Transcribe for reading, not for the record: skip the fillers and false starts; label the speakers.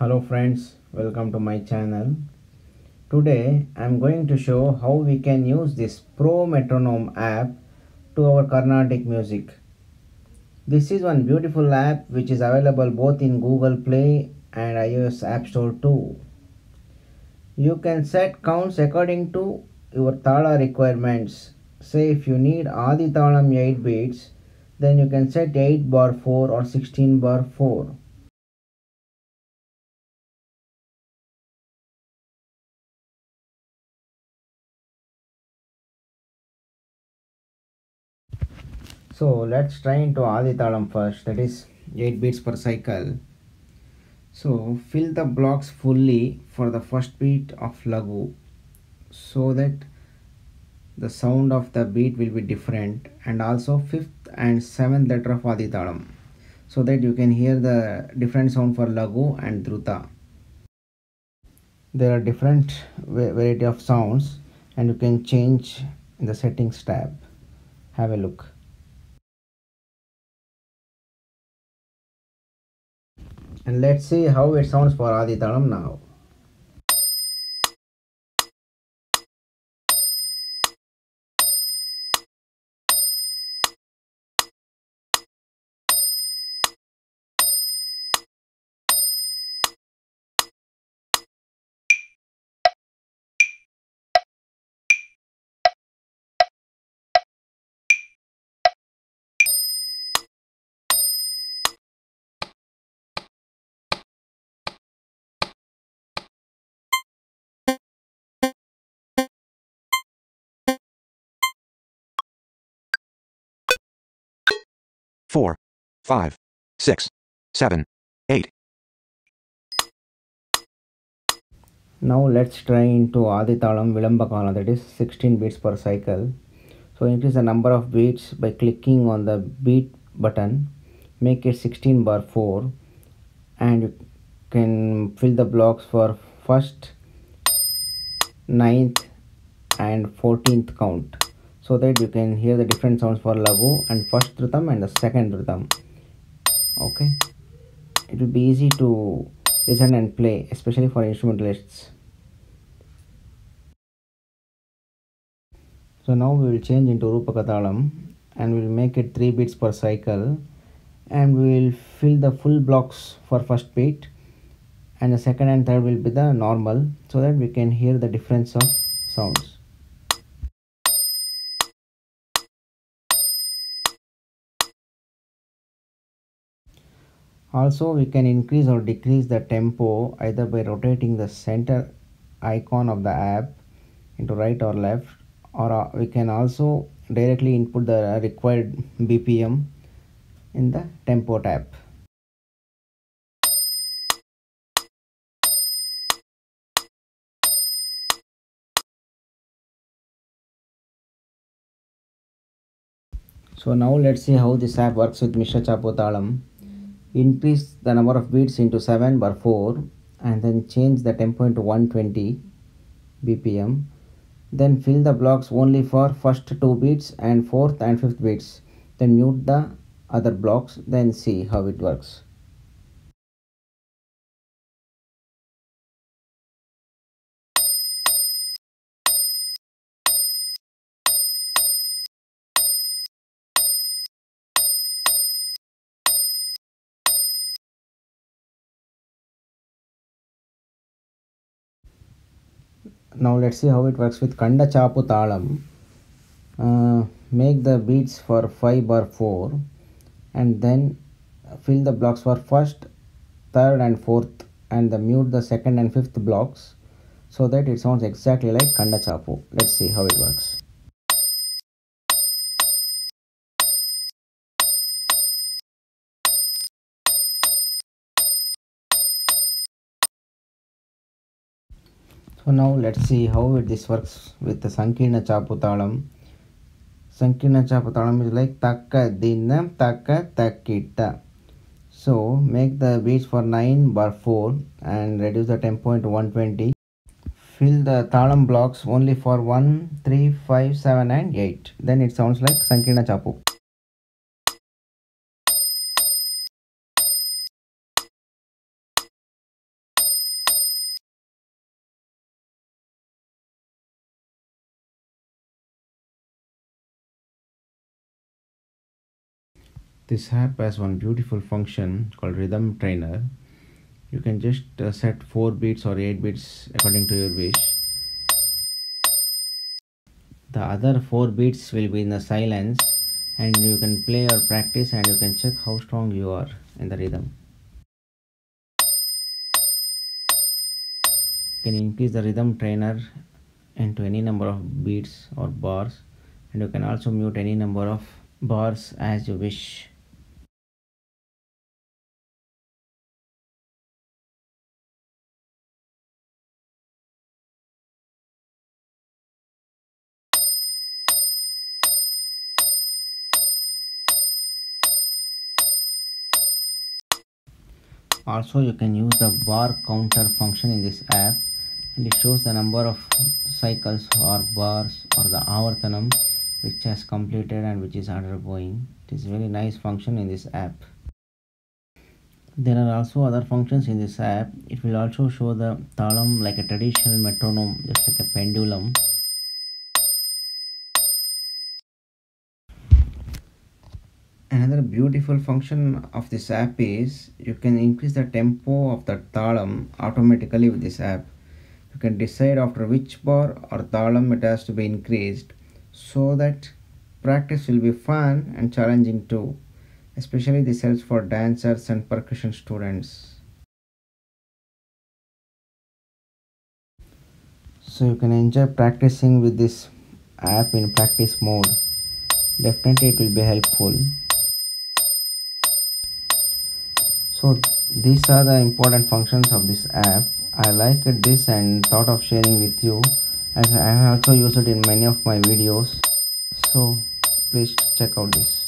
Speaker 1: Hello friends, welcome to my channel. Today I am going to show how we can use this Pro Metronome app to our Carnatic music. This is one beautiful app which is available both in Google Play and iOS App Store too. You can set counts according to your Thala requirements. Say if you need Aadi Thalam 8 beats, then you can set 8 bar 4 or 16 bar 4. So let's try into Aadi Thalam first, that is 8 beats per cycle. So fill the blocks fully for the first beat of Lagu so that the sound of the beat will be different, and also 5th and 7th letter of Aadi Thalam so that you can hear the different sound for Lagu and Druta. There are different variety of sounds and you can change in the settings tab. Have a look. And let's see how it sounds for Aadi Thalam now.
Speaker 2: Four, 5, 6, 7, 8.
Speaker 1: Now let's try into Aadi Thalam Vilambakala, that is 16 beats per cycle. So increase the number of beats by clicking on the beat button, make it 16 bar 4, and you can fill the blocks for 1st, 9th and 14th count so that you can hear the different sounds for Lagu and 1st rhythm and the 2nd rhythm. Okay, it will be easy to listen and play, especially for instrumentalists. So now we will change into Rupaka Thalam and we will make it 3 beats per cycle, and we will fill the full blocks for first beat, and the second and third will be the normal so that we can hear the difference of sounds. Also we can increase or decrease the tempo either by rotating the center icon of the app into right or left, or we can also directly input the required BPM in the tempo tab. So now let's see how this app works with Mishra Chapu Thalam. Increase the number of beats into 7 bar 4 and then change the tempo into 120 BPM. Then fill the blocks only for first 2 beats and 4th and 5th beats. Then mute the other blocks, then see how it works. Now let's see how it works with Khanda Chapu Thalam. Make the beats for 5 bar 4 and then fill the blocks for 1st, 3rd and 4th, and mute the 2nd and 5th blocks so that it sounds exactly like Khanda Chapu. Let's see how it works. So now let's see how this works with the Sankeerna Chapu Thalam. Sankeerna Chapu Thalam is like Takka Dinna Takka Takkita. So make the beats for 9 bar 4 and reduce the tempo into 120. Fill the Thalam blocks only for 1, 3, 5, 7 and 8. Then it sounds like Sankeerna Chapu. This app has one beautiful function called rhythm trainer. You can just set 4 beats or 8 beats according to your wish. The other 4 beats will be in the silence, and you can play or practice and you can check how strong you are in the rhythm. You can increase the rhythm trainer into any number of beats or bars, and you can also mute any number of bars as you wish. Also, you can use the bar counter function in this app, and it shows the number of cycles or bars or the avartanam which has completed and which is undergoing. It is a very nice function in this app. There are also other functions in this app. It will also show the thalam like a traditional metronome, just like a pendulum. Another beautiful function of this app is you can increase the tempo of the thalam automatically with this app. You can decide after which bar or thalam it has to be increased, so that practice will be fun and challenging too. Especially this helps for dancers and percussion students. So you can enjoy practicing with this app in practice mode. Definitely it will be helpful. So these are the important functions of this app. I liked this and thought of sharing with you, as I have also used it in many of my videos. So please check out this.